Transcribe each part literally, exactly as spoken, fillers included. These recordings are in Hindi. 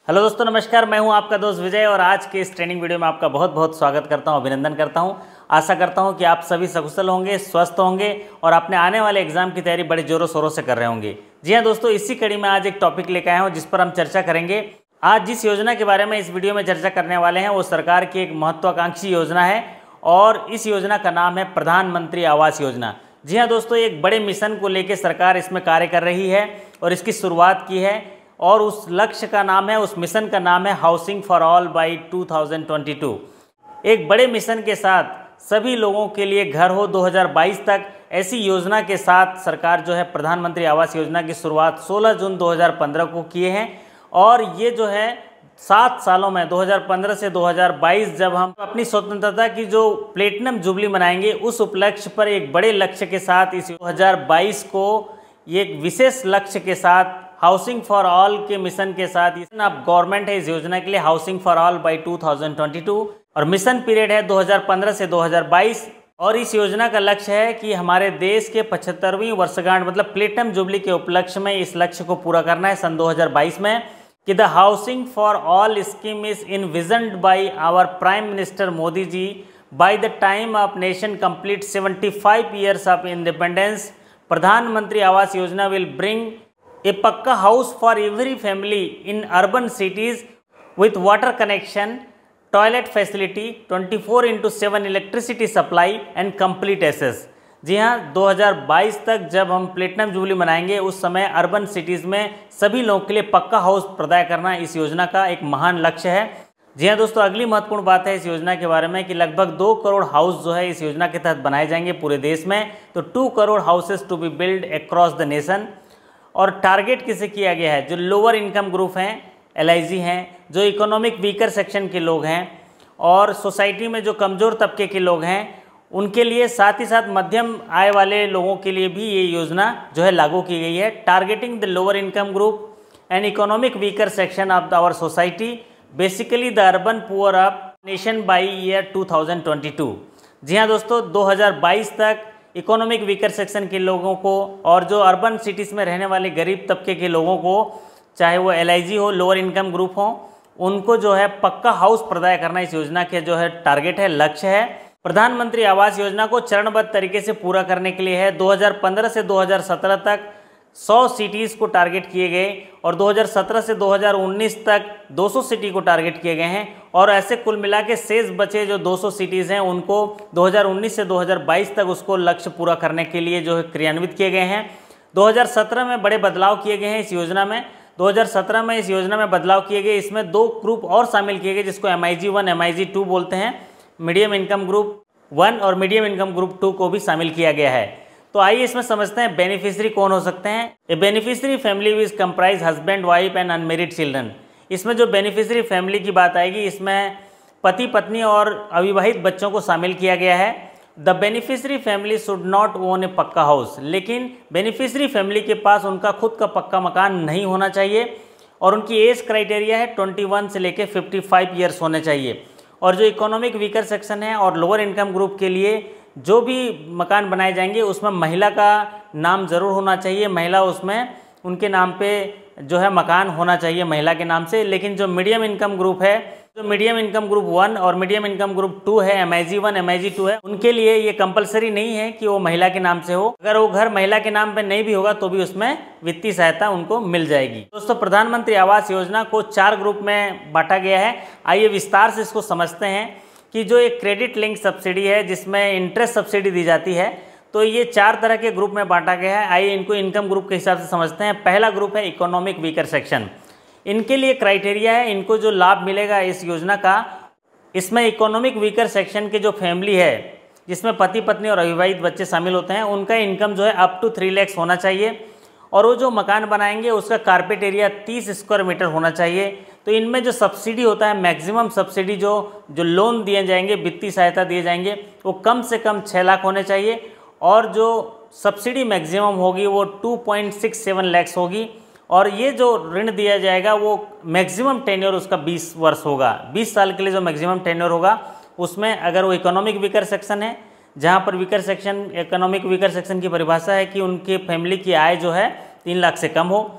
हेलो दोस्तों, नमस्कार। मैं हूं आपका दोस्त विजय और आज के इस ट्रेनिंग वीडियो में आपका बहुत बहुत स्वागत करता हूं, अभिनंदन करता हूं। आशा करता हूं कि आप सभी सकुशल होंगे, स्वस्थ होंगे और अपने आने वाले एग्जाम की तैयारी बड़े जोरों शोरों से कर रहे होंगे। जी हां दोस्तों, इसी कड़ी में आज एक टॉपिक लेकर आया हूं जिस पर हम चर्चा करेंगे। आज जिस योजना के बारे में इस वीडियो में चर्चा करने वाले हैं वो सरकार की एक महत्वाकांक्षी योजना है और इस योजना का नाम है प्रधानमंत्री आवास योजना। जी हाँ दोस्तों, एक बड़े मिशन को लेकर सरकार इसमें कार्य कर रही है और इसकी शुरुआत की है और उस लक्ष्य का नाम है, उस मिशन का नाम है housing for all by two thousand twenty two. एक बड़े मिशन के साथ सभी लोगों के लिए घर हो दो हज़ार बाईस तक, ऐसी योजना के साथ सरकार जो है प्रधानमंत्री आवास योजना की शुरुआत सोलह जून दो हज़ार पंद्रह को किए हैं और ये जो है सात सालों में दो हज़ार पंद्रह से दो हज़ार बाईस जब हम अपनी स्वतंत्रता की जो प्लेटिनम जुबली मनाएंगे उस उपलक्ष्य पर एक बड़े लक्ष्य के साथ इस दो हज़ार बाईस को ये एक विशेष लक्ष्य के साथ हाउसिंग फॉर ऑल के मिशन के साथ अब गवर्नमेंट है इस योजना के लिए housing for all by two thousand twenty two और मिशन पीरियड है दो हज़ार पंद्रह से दो हज़ार बाईस। और इस योजना का लक्ष्य है कि हमारे देश के पचहत्तरवीं वर्षगांठ मतलब प्लेटिनम जुबली के उपलक्ष्य में इस लक्ष्य को पूरा करना है सन दो हज़ार बाईस में कि the housing for all scheme is envisioned by our prime minister Modi ji by the time of nation complete seventy five years of independence. Pradhan Mantri Awas Yojana will bring a pakka house for every family in urban cities with water connection, toilet facility, twenty-four into seven electricity supply and complete access। जी हाँ, दो हज़ार बाईस तक जब हम प्लेटिनम जुबली मनाएंगे उस समय अर्बन सिटीज़ में सभी लोगों के लिए पक्का हाउस प्रदान करना इस योजना का एक महान लक्ष्य है। जी हाँ दोस्तों, अगली महत्वपूर्ण बात है इस योजना के बारे में कि लगभग दो करोड़ हाउस जो है इस योजना के तहत बनाए जाएंगे पूरे देश में। तो two crore houses to be build across the nation. और टारगेट किसे किया गया है? जो लोअर इनकम ग्रुप हैं, एल आई जी हैं, जो इकोनॉमिक वीकर सेक्शन के लोग हैं और सोसाइटी में जो कमज़ोर तबके के लोग हैं उनके लिए, साथ ही साथ मध्यम आय वाले लोगों के लिए भी ये योजना जो है लागू की गई है। Targeting the lower income group and economic weaker section of our society, basically the urban poor of nation by year two thousand twenty two. जी हाँ दोस्तों, दो हज़ार बाईस तक इकोनॉमिक वीकर सेक्शन के लोगों को और जो अर्बन सिटीज़ में रहने वाले गरीब तबके के लोगों को, चाहे वो एल आई जी हो, लोअर इनकम ग्रुप हो, उनको जो है पक्का हाउस प्रदान करना इस योजना के जो है टारगेट है, लक्ष्य है। प्रधानमंत्री आवास योजना को चरणबद्ध तरीके से पूरा करने के लिए है दो हज़ार पंद्रह से दो हज़ार सत्रह तक सौ सिटीज़ को टारगेट किए गए और दो हज़ार सत्रह से दो हज़ार उन्नीस तक दो सौ सिटी को टारगेट किए गए हैं और ऐसे कुल मिला के शेष बचे जो दो सौ सिटीज़ हैं उनको दो हज़ार उन्नीस से दो हज़ार बाईस तक उसको लक्ष्य पूरा करने के लिए जो है क्रियान्वित किए गए हैं। दो हज़ार सत्रह में बड़े बदलाव किए गए हैं इस योजना में। दो हज़ार सत्रह में इस योजना में बदलाव किए गए, इसमें दो ग्रुप और शामिल किए गए जिसको M I G one M I G two बोलते हैं। मीडियम इनकम ग्रुप वन और मीडियम इनकम ग्रुप टू को भी शामिल किया गया है। तो आइए इसमें समझते हैं बेनिफिशियरी कौन हो सकते हैं। A beneficiary family which comprise husband wife and unmarried children. इसमें जो बेनिफिशियरी फैमिली की बात आएगी इसमें पति पत्नी और अविवाहित बच्चों को शामिल किया गया है। The beneficiary family should not own a pucca house, लेकिन बेनिफिशियरी फैमिली के पास उनका खुद का पक्का मकान नहीं होना चाहिए और उनकी एज क्राइटेरिया है इक्कीस से लेकर पचपन ईयर्स होने चाहिए। और जो इकोनॉमिक वीकर सेक्शन है और लोअर इनकम ग्रुप के लिए जो भी मकान बनाए जाएंगे उसमें महिला का नाम ज़रूर होना चाहिए, महिला उसमें उनके नाम पे जो है मकान होना चाहिए महिला के नाम से। लेकिन जो मीडियम इनकम ग्रुप है, जो मीडियम इनकम ग्रुप वन और मीडियम इनकम ग्रुप टू है, M I G one M I G two है, उनके लिए ये कंपलसरी नहीं है कि वो महिला के नाम से हो। अगर वो घर महिला के नाम पे नहीं भी होगा तो भी उसमें वित्तीय सहायता उनको मिल जाएगी। दोस्तों, प्रधानमंत्री आवास योजना को चार ग्रुप में बांटा गया है। आइए विस्तार से इसको समझते हैं कि जो एक क्रेडिट लिंक सब्सिडी है जिसमें इंटरेस्ट सब्सिडी दी जाती है, तो ये चार तरह के ग्रुप में बांटा गया है। आइए इनको इनकम ग्रुप के हिसाब से समझते हैं। पहला ग्रुप है इकोनॉमिक वीकर सेक्शन। इनके लिए क्राइटेरिया है, इनको जो लाभ मिलेगा इस योजना का, इसमें इकोनॉमिक वीकर सेक्शन के जो फैमिली है जिसमें पति पत्नी और अविवाहित बच्चे शामिल होते हैं उनका इनकम जो है अप टू थ्री लैक्स होना चाहिए और वो जो मकान बनाएंगे उसका कारपेट एरिया तीस स्क्वायर मीटर होना चाहिए। तो इनमें जो सब्सिडी होता है, मैक्सिमम सब्सिडी जो जो लोन दिए जाएंगे, वित्तीय सहायता दिए जाएंगे, वो कम से कम छः लाख होने चाहिए और जो सब्सिडी मैक्सिमम होगी वो two point six seven lakhs होगी और ये जो ऋण दिया जाएगा वो मैक्सिमम टेन्योर उसका बीस वर्ष होगा। बीस साल के लिए जो मैक्सिमम टेन्योर होगा उसमें अगर वो इकोनॉमिक वीकर सेक्शन है, जहाँ पर weaker section economic weaker section की परिभाषा है कि उनके फैमिली की आय जो है तीन लाख से कम हो।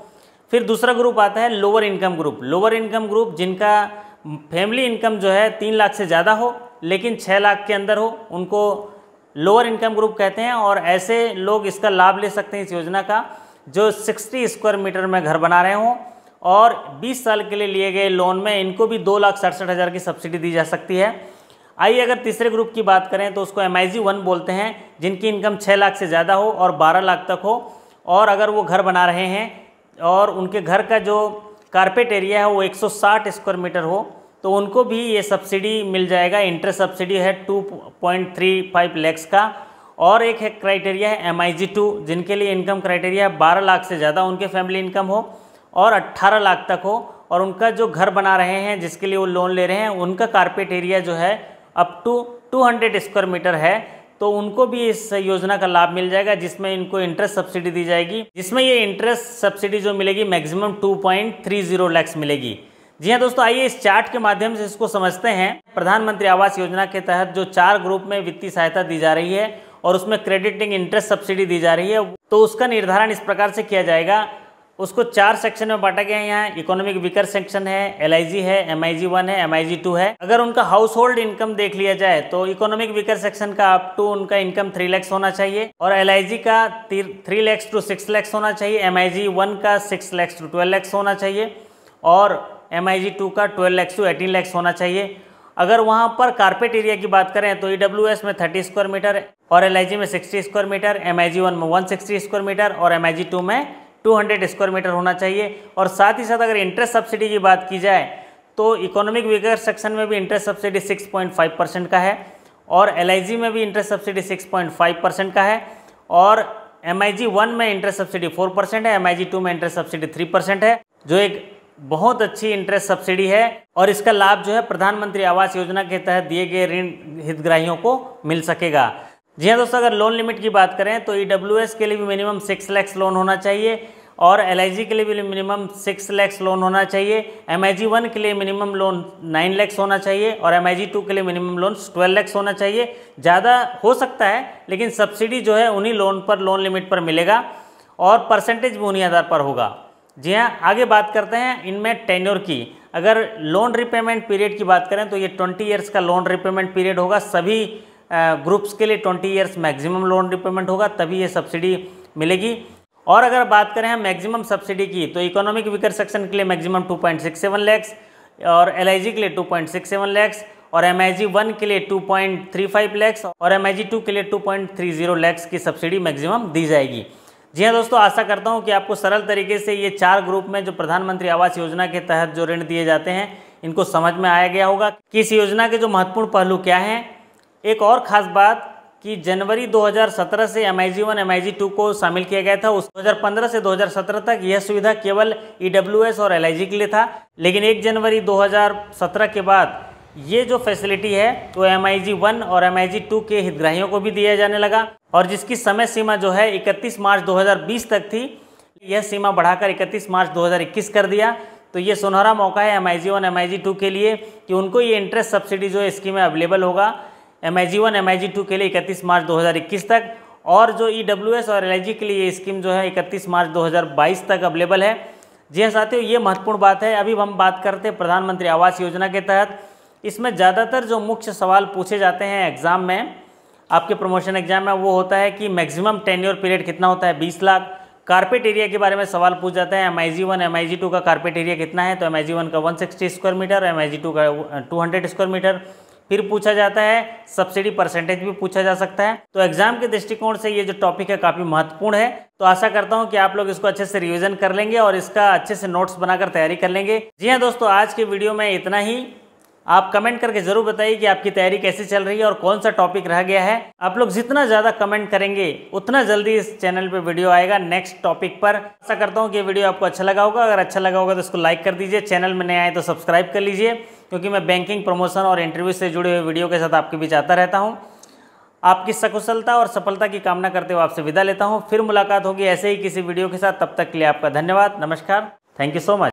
फिर दूसरा ग्रुप आता है lower income group. Lower income group जिनका फैमिली इनकम जो है तीन लाख से ज़्यादा हो लेकिन छः लाख के अंदर हो, उनको लोअर इनकम ग्रुप कहते हैं। और ऐसे लोग इसका लाभ ले सकते हैं इस योजना का जो साठ स्क्वायर मीटर में घर बना रहे हों और बीस साल के लिए लिए गए लोन में इनको भी दो लाख सड़सठ हज़ार की सब्सिडी दी जा सकती है। आइए अगर तीसरे ग्रुप की बात करें तो उसको एम आई जी वन बोलते हैं, जिनकी इनकम छः लाख से ज़्यादा हो और बारह लाख तक हो, और अगर वो घर बना रहे हैं और उनके घर का जो कारपेट एरिया है वो एक सौ साठ स्क्वायर मीटर हो तो उनको भी ये सब्सिडी मिल जाएगा। इंटरेस्ट सब्सिडी है two point three five lakhs का। और एक है क्राइटेरिया है एम आई जी टू, जिनके लिए इनकम क्राइटेरिया है बारह लाख से ज़्यादा उनके फैमिली इनकम हो और अट्ठारह लाख तक हो, और उनका जो घर बना रहे हैं जिसके लिए वो लोन ले रहे हैं उनका कारपेट एरिया जो है up to two hundred square metre है, तो उनको भी इस योजना का लाभ मिल जाएगा जिसमें इनको इंटरेस्ट सब्सिडी दी जाएगी, जिसमें ये इंटरेस्ट सब्सिडी जो मिलेगी maximum two point three zero lakhs मिलेगी। जी हाँ दोस्तों, आइए इस चार्ट के माध्यम से इसको समझते हैं। प्रधानमंत्री आवास योजना के तहत जो चार ग्रुप में वित्तीय सहायता दी जा रही है और उसमें क्रेडिटिंग इंटरेस्ट सब्सिडी दी जा रही है, तो उसका निर्धारण इस प्रकार से किया जाएगा। उसको चार सेक्शन में बांटा गया है। यहाँ इकोनॉमिक वीकर सेक्शन है, एल आई जी है, एम आई जी वन है, एम आई जी टू है। अगर उनका हाउस होल्ड इनकम देख लिया जाए तो इकोनॉमिक वीकर सेक्शन का अप टू उनका इनकम थ्री लैक्स होना चाहिए और एल आई जी का three lakhs to six lakhs होना चाहिए, एम आई जी वन का six lakhs to twelve lakhs होना चाहिए और एम आई जी टू का twelve lakhs to eighteen lakhs होना चाहिए। अगर वहाँ पर कारपेट एरिया की बात करें तो ई डब्ल्यू एस में थर्टी स्क्वायर मीटर और एल आई जी में sixty square metre, M I G one में वन सिक्सटी स्क्वायर मीटर और एम आई जी टू में टू हंड्रेड स्क्वायर मीटर होना चाहिए। और साथ ही साथ अगर इंटरेस्ट सब्सिडी की बात की जाए तो इकोनॉमिक वीकर सेक्शन में भी interest subsidy six point five percent का है और एल आई जी में भी interest subsidy six point five percent का है और एम आई जी वन में इंटरेस्ट सब्सिडी फोर परसेंट है, एम आई जी टू में इंटरेस्ट सब्सिडी थ्री परसेंट है, जो एक बहुत अच्छी इंटरेस्ट सब्सिडी है। और इसका लाभ जो है प्रधानमंत्री आवास योजना के तहत दिए गए ऋण हितग्राहियों को मिल सकेगा। जी हाँ दोस्तों, अगर लोन लिमिट की बात करें तो ई डब्ल्यू एस के लिए भी मिनिमम सिक्स लैक्स लोन होना चाहिए और एल आई जी के लिए भी मिनिमम सिक्स लैक्स लोन होना चाहिए, एम आई जी वन के लिए मिनिमम लोन नाइन लैक्स होना चाहिए और एम आई जी टू के लिए मिनिमम लोन ट्वेल्व लैक्स होना चाहिए। ज़्यादा हो सकता है लेकिन सब्सिडी जो है उन्हीं लोन पर लोन लिमिट पर मिलेगा और परसेंटेज भी उन्हीं आधार पर होगा। जी हाँ, आगे बात करते हैं इनमें टेन्योर की। अगर लोन रिपेमेंट पीरियड की बात करें तो ये ट्वेंटी ईयर्स का लोन रिपेमेंट पीरियड होगा। सभी ग्रुप्स के लिए twenty years maximum loan repayment होगा, तभी ये सब्सिडी मिलेगी। और अगर बात करें हम मैक्सिमम सब्सिडी की तो इकोनॉमिक वीकर सेक्शन के लिए maximum two point six seven lakhs और एल आई जी के लिए two point six seven lakhs और एम आई जी वन के लिए two point three five lakhs और एम आई जी टू के लिए two point three zero lakhs की सब्सिडी मैक्सिमम दी जाएगी। जी हाँ दोस्तों, आशा करता हूँ कि आपको सरल तरीके से ये चार ग्रुप में जो प्रधानमंत्री आवास योजना के तहत जो ऋण दिए जाते हैं इनको समझ में आया गया होगा कि इस योजना के जो महत्वपूर्ण पहलू क्या हैं। एक और ख़ास बात कि जनवरी दो हज़ार सत्रह से M I G one, M I G two को शामिल किया गया था। उस दो हज़ार पंद्रह से दो हज़ार सत्रह तक यह सुविधा केवल ई डब्ल्यू एस और एल आई जी के लिए था, लेकिन एक जनवरी दो हज़ार सत्रह के बाद ये जो फैसिलिटी है तो एम आई जी वन और एम आई जी टू के हितग्राहियों को भी दिया जाने लगा और जिसकी समय सीमा जो है इकतीस मार्च दो हज़ार बीस तक थी, यह सीमा बढ़ाकर इकतीस मार्च दो हज़ार इक्कीस कर दिया। तो ये सुनहरा मौका है M I G one, M I G two के लिए कि उनको ये इंटरेस्ट सब्सिडी जो है स्कीम में अवेलेबल होगा M I G one, M I G two के लिए इकतीस मार्च दो हज़ार इक्कीस तक, और जो ई डब्ल्यू एस और एल आई जी के लिए ये स्कीम जो है इकतीस मार्च दो हज़ार बाईस तक अवेलेबल है। जी हाँ साथियों, ये महत्वपूर्ण बात है। अभी हम बात करते हैं प्रधानमंत्री आवास योजना के तहत। इसमें ज़्यादातर जो मुख्य सवाल पूछे जाते हैं एग्ज़ाम में, आपके प्रमोशन एग्जाम में, वो होता है कि मैक्सिमम टेन्योर पीरियड कितना होता है, बीस लाख। कारपेट एरिया के बारे में सवाल पूछ जाता है, M I G one, M I G two का कारपेट एरिया कितना है, तो एम आई जी वन का one sixty square metre, M I G two का टू हंड्रेड स्क्वायर मीटर। फिर पूछा जाता है सब्सिडी परसेंटेज भी पूछा जा सकता है। तो एग्जाम के दृष्टिकोण से ये जो टॉपिक है काफ़ी महत्वपूर्ण है। तो आशा करता हूँ कि आप लोग इसको अच्छे से रिवीजन कर लेंगे और इसका अच्छे से नोट्स बनाकर तैयारी कर लेंगे। जी हाँ दोस्तों, आज के वीडियो में इतना ही। आप कमेंट करके जरूर बताइए कि आपकी तैयारी कैसी चल रही है और कौन सा टॉपिक रह गया है। आप लोग जितना ज़्यादा कमेंट करेंगे उतना जल्दी इस चैनल पे वीडियो आएगा नेक्स्ट टॉपिक पर। आशा करता हूँ कि वीडियो आपको अच्छा लगा होगा। अगर अच्छा लगा होगा तो इसको लाइक कर दीजिए, चैनल में नए आए तो सब्सक्राइब कर लीजिए, क्योंकि मैं बैंकिंग, प्रमोशन और इंटरव्यू से जुड़े हुए वीडियो के साथ आपके बीच आता रहता हूँ। आपकी सकुशलता और सफलता की कामना करते हुए आपसे विदा लेता हूँ। फिर मुलाकात होगी ऐसे ही किसी वीडियो के साथ। तब तक के लिए आपका धन्यवाद, नमस्कार, थैंक यू सो मच।